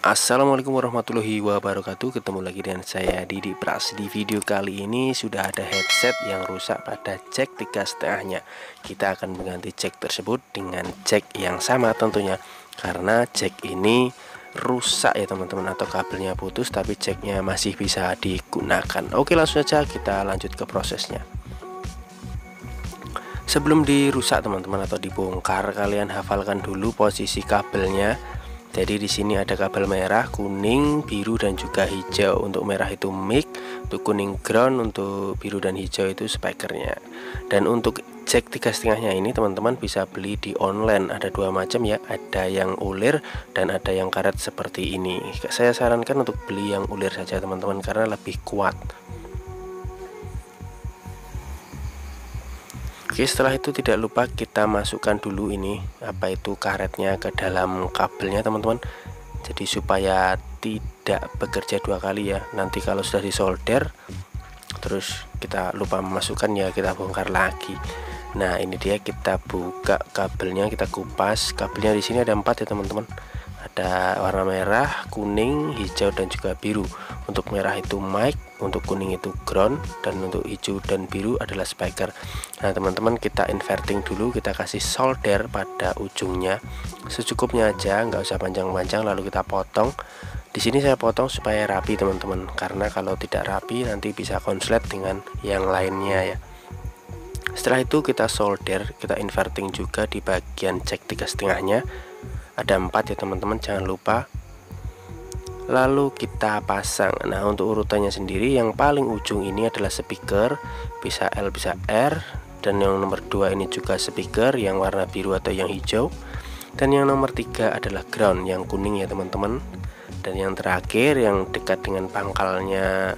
Assalamualaikum warahmatullahi wabarakatuh. Ketemu lagi dengan saya Didi Pras. Di video kali ini sudah ada headset yang rusak pada jack 3,5-nya. Kita akan mengganti jack tersebut dengan jack yang sama tentunya, karena jack ini rusak ya teman-teman, atau kabelnya putus tapi jacknya masih bisa digunakan. Oke, langsung saja kita lanjut ke prosesnya. Sebelum dirusak teman-teman atau dibongkar, kalian hafalkan dulu posisi kabelnya. Jadi di sini ada kabel merah, kuning, biru dan juga hijau. Untuk merah itu mic, untuk kuning ground, untuk biru dan hijau itu speakernya. Dan untuk jack 3,5-nya ini teman-teman bisa beli di online. Ada dua macam ya, ada yang ulir dan ada yang karet seperti ini. Saya sarankan untuk beli yang ulir saja teman-teman, karena lebih kuat. Oke, setelah itu tidak lupa kita masukkan dulu ini karetnya ke dalam kabelnya teman-teman. Jadi supaya tidak bekerja dua kali ya. Nanti kalau sudah disolder terus kita lupa memasukkan ya, kita bongkar lagi. Nah, ini dia, kita buka kabelnya, kita kupas. Kabelnya di sini ada 4 ya teman-teman. Ada warna merah, kuning, hijau dan juga biru. Untuk merah itu mic, untuk kuning itu ground, dan untuk hijau dan biru adalah speaker. Nah teman-teman, kita inverting dulu, kita kasih solder pada ujungnya secukupnya aja, nggak usah panjang-panjang. Lalu kita potong. Di sini saya potong supaya rapi teman-teman, karena kalau tidak rapi nanti bisa konslet dengan yang lainnya ya. Setelah itu kita solder, kita inverting juga di bagian jack 3,5-nya. Ada 4 ya teman-teman, jangan lupa. Lalu kita pasang. Nah, untuk urutannya sendiri, yang paling ujung ini adalah speaker, bisa L bisa R, dan yang nomor 2 ini juga speaker yang warna biru atau yang hijau, dan yang nomor 3 adalah ground yang kuning ya teman-teman. Dan yang terakhir yang dekat dengan pangkalnya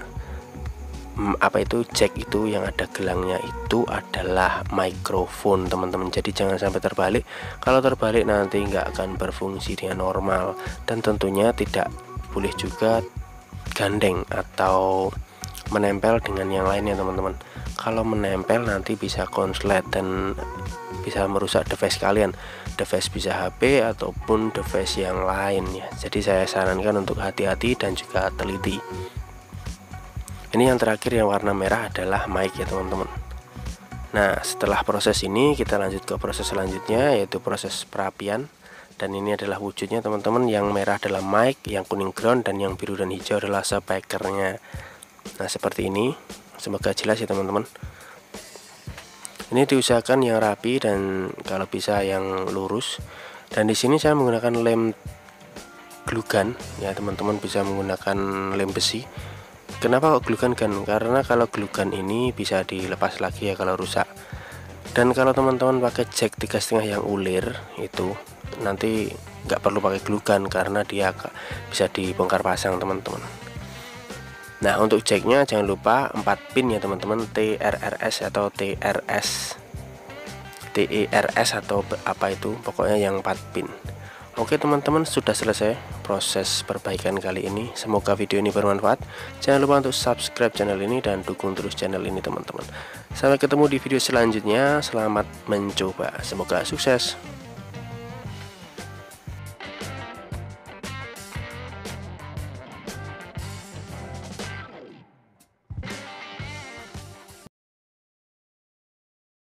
jack itu yang ada gelangnya itu adalah mikrofon teman-teman. Jadi jangan sampai terbalik. Kalau terbalik nanti nggak akan berfungsi dengan normal, dan tentunya tidak boleh juga gandeng atau menempel dengan yang lainnya teman-teman. Kalau menempel nanti bisa konslet dan bisa merusak device kalian. Device bisa HP ataupun device yang lain ya. Jadi saya sarankan untuk hati-hati dan juga teliti. Ini yang terakhir yang warna merah adalah mic ya teman-teman. Nah, setelah proses ini kita lanjut ke proses selanjutnya, yaitu proses perapian. Dan ini adalah wujudnya teman-teman. Yang merah adalah mic, yang kuning ground, dan yang biru dan hijau adalah speakernya. Nah, seperti ini. Semoga jelas ya teman-teman. Ini diusahakan yang rapi dan kalau bisa yang lurus. Dan di sini saya menggunakan lem glue gun ya teman-teman, bisa menggunakan lem besi. Kenapa kok glue gun? Karena kalau glue gun ini bisa dilepas lagi ya kalau rusak. Dan kalau teman-teman pakai jack 3,5 yang ulir itu nanti nggak perlu pakai glue gun, karena dia bisa dibongkar pasang teman-teman. Nah, untuk jacknya jangan lupa 4 pin ya teman-teman, TRRS atau TRS, TERS atau apa itu, pokoknya yang 4 pin. Oke teman-teman, sudah selesai proses perbaikan kali ini. Semoga video ini bermanfaat. Jangan lupa untuk subscribe channel ini dan dukung terus channel ini teman-teman. Sampai ketemu di video selanjutnya. Selamat mencoba, semoga sukses.